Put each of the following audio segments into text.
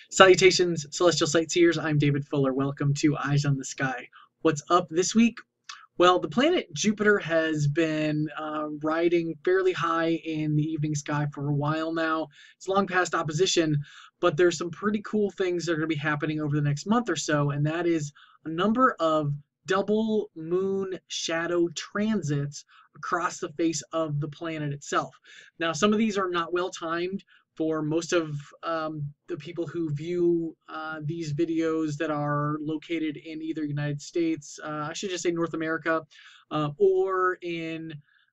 Salutations, celestial sightseers. I'm David Fuller. Welcome to Eyes on the Sky. What's up this week? Well, the planet Jupiter has been riding fairly high in the evening sky for a while now. It's long past opposition, but there's some pretty cool things that are going to be happening over the next month or so, and that is a number of double moon shadow transits across the face of the planet itself. Now, some of these are not well timed for most of the people who view these videos that are located in either United States, I should just say North America, or in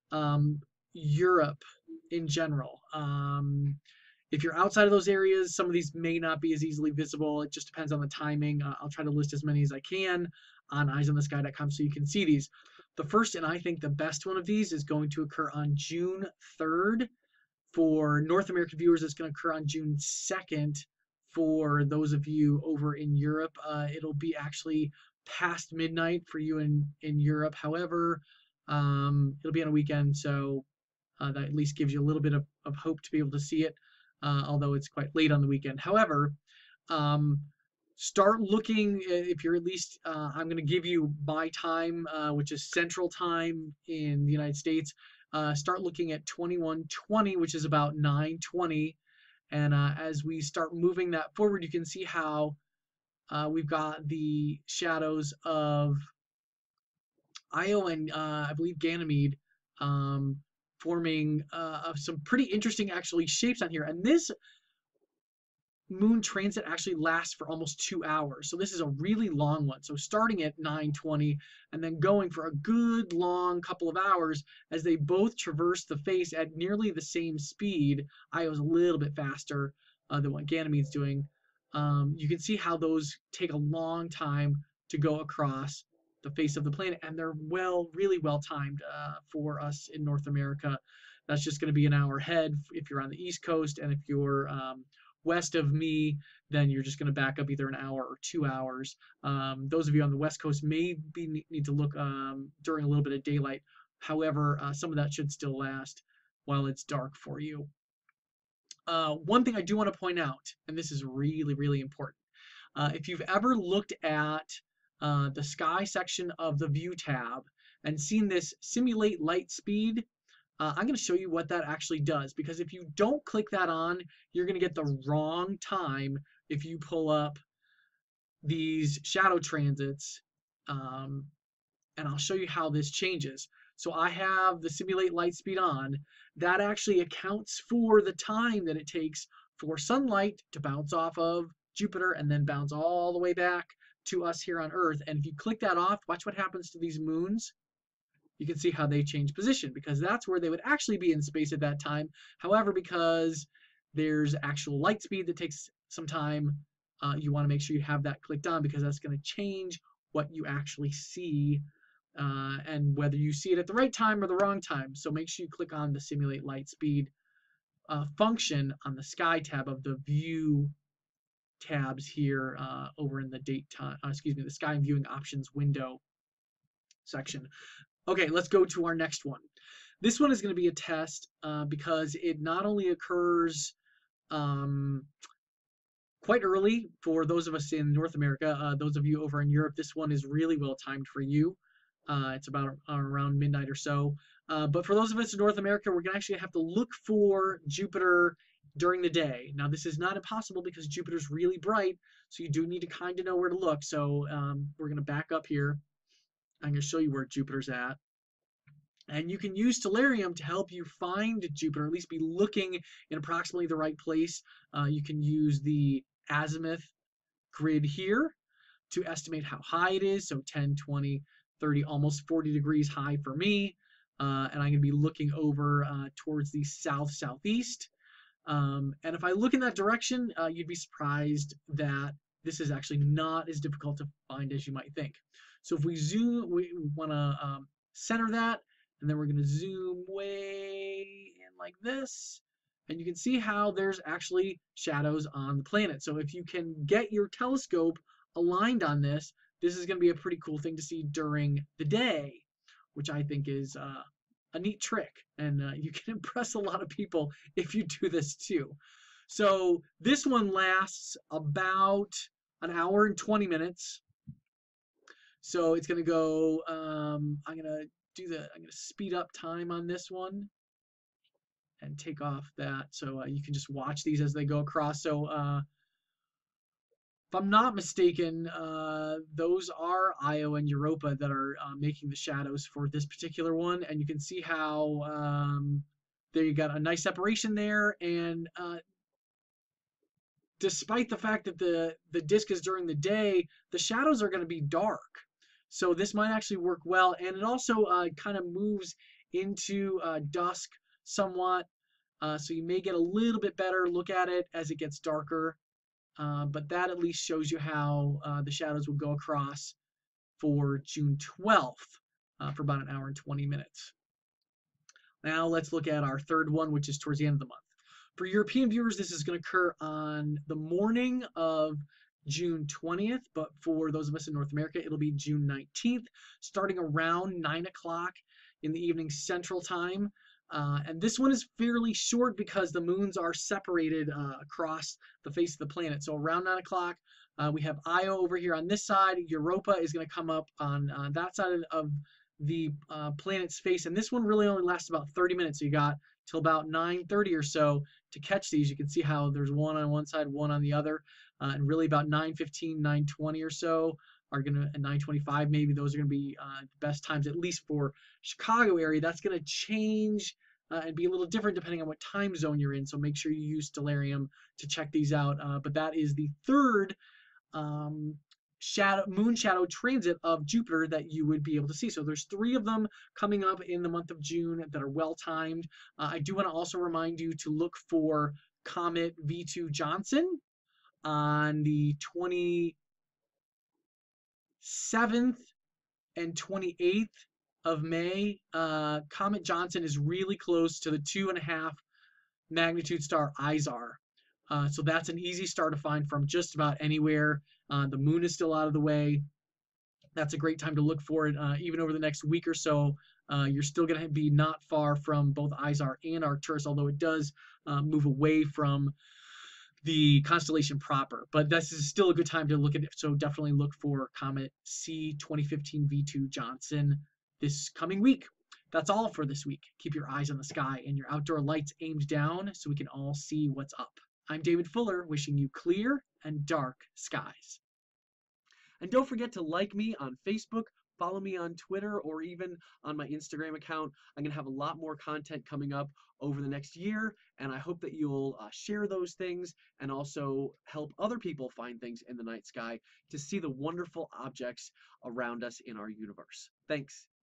Europe in general. If you're outside of those areas, some of these may not be as easily visible. It just depends on the timing. I'll try to list as many as I can on eyesonthesky.com so you can see these. The first, and I think the best one of these, is going to occur on June 3rd. For North American viewers, it's going to occur on June 2nd. For those of you over in Europe, it'll be actually past midnight for you in Europe. However, it'll be on a weekend, so that at least gives you a little bit of hope to be able to see it, although it's quite late on the weekend. However, start looking, if you're at least, I'm going to give you my time, which is Central Time in the United States. Start looking at 2120, which is about 9:20. And as we start moving that forward, you can see how we've got the shadows of Io and I believe Ganymede forming some pretty interesting actually shapes on here. And this moon transit actually lasts for almost 2 hours. So this is a really long one. So starting at 9:20 and then going for a good long couple of hours as they both traverse the face at nearly the same speed. Io's a little bit faster than what Ganymede's doing. You can see how those take a long time to go across the face of the planet, and they're really well timed for us in North America. That's just going to be an hour ahead if you're on the East Coast, and if you're west of me, then you're just going to back up either an hour or 2 hours. Those of you on the West Coast may need to look during a little bit of daylight. However, some of that should still last while it's dark for you. One thing I do want to point out, and this is really important, if you've ever looked at the sky section of the View tab and seen this simulate light speed, I'm going to show you what that actually does, because if you don't click that on, you're going to get the wrong time if you pull up these shadow transits, and I'll show you how this changes. So I have the simulate light speed on. That actually accounts for the time that it takes for sunlight to bounce off of Jupiter and then bounce all the way back to us here on Earth. And if you click that off, watch what happens to these moons. You can see how they change position, because that's where they would actually be in space at that time. However, because there's actual light speed that takes some time, you want to make sure you have that clicked on, because that's going to change what you actually see and whether you see it at the right time or the wrong time. So make sure you click on the simulate light speed function on the sky tab of the View tabs here over in the the sky and viewing options window section. Okay, let's go to our next one. This one is going to be a test because it not only occurs quite early for those of us in North America. Those of you over in Europe, this one is really well timed for you. It's about around midnight or so. But for those of us in North America, we're going to actually have to look for Jupiter during the day. Now, this is not impossible because Jupiter's really bright, so you do need to kind of know where to look. So we're going to back up here. I'm going to show you where Jupiter's at. And you can use Stellarium to help you find Jupiter, at least be looking in approximately the right place. You can use the azimuth grid here to estimate how high it is. So 10, 20, 30, almost 40 degrees high for me. And I'm going to be looking over towards the southeast. And if I look in that direction, you'd be surprised that this is actually not as difficult to find as you might think. So if we zoom, we want to center that, and then we're going to zoom way in like this. And you can see how there's actually shadows on the planet. So if you can get your telescope aligned on this, this is going to be a pretty cool thing to see during the day, which I think is a neat trick. And you can impress a lot of people if you do this too. So this one lasts about an hour and 20 minutes. So it's going to go, I'm going to speed up time on this one and take off that. So you can just watch these as they go across. So if I'm not mistaken, those are Io and Europa that are making the shadows for this particular one. And you can see how there you got a nice separation there. And despite the fact that the disc is during the day, the shadows are going to be dark. So this might actually work well. And it also kind of moves into dusk somewhat. So you may get a little bit better look at it as it gets darker. But that at least shows you how the shadows will go across for June 12th for about an hour and 20 minutes. Now let's look at our third one, which is towards the end of the month. For European viewers, this is going to occur on the morning of June 20th, but for those of us in North America, it'll be June 19th, starting around 9 o'clock in the evening Central Time. And this one is fairly short because the moons are separated across the face of the planet. So around 9 o'clock, we have Io over here on this side. Europa is going to come up on that side of the planet's face. And this one really only lasts about 30 minutes. So you got till about 9:30 or so to catch these. You can see how there's one on one side, one on the other. And really about 9:15, 9:20 or so are going to, and 9:25 maybe, those are going to be the best times, at least for Chicago area. That's going to change and be a little different depending on what time zone you're in. So make sure you use Stellarium to check these out. But that is the third moon shadow transit of Jupiter that you would be able to see. So there's 3 of them coming up in the month of June that are well timed. I do want to also remind you to look for Comet V2 Johnson on the 27th and 28th of May. Comet Johnson is really close to the 2.5 magnitude star Izar. So that's an easy star to find from just about anywhere. The moon is still out of the way. That's a great time to look for it. Even over the next week or so, you're still going to be not far from both Izar and Arcturus, although it does move away from the constellation proper. But this is still a good time to look at it. So definitely look for Comet C 2015 V2 Johnson this coming week. That's all for this week. Keep your eyes on the sky and your outdoor lights aimed down so we can all see what's up. I'm David Fuller, wishing you clear and dark skies. And don't forget to like me on Facebook, follow me on Twitter, or even on my Instagram account. I'm going to have a lot more content coming up over the next year, and I hope that you'll share those things and also help other people find things in the night sky to see the wonderful objects around us in our universe. Thanks.